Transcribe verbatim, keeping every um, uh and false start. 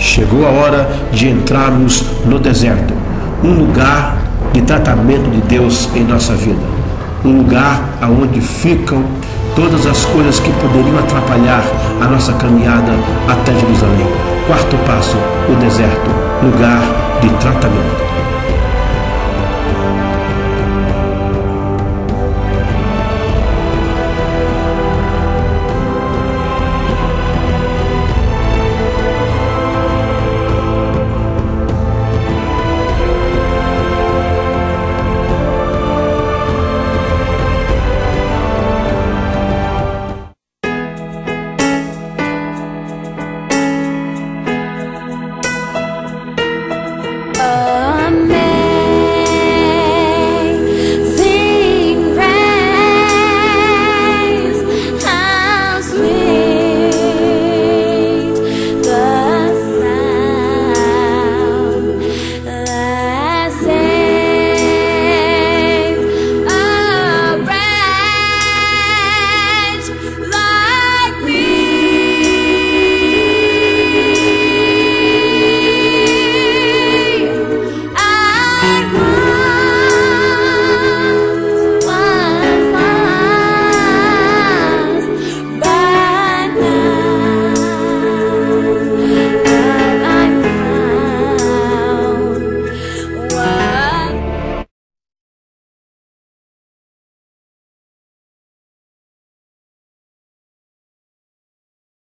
Chegou a hora de entrarmos no deserto, um lugar de tratamento de Deus em nossa vida, um lugar onde ficam todas as coisas que poderiam atrapalhar a nossa caminhada até Jerusalém. Quarto passo, o deserto, lugar de tratamento.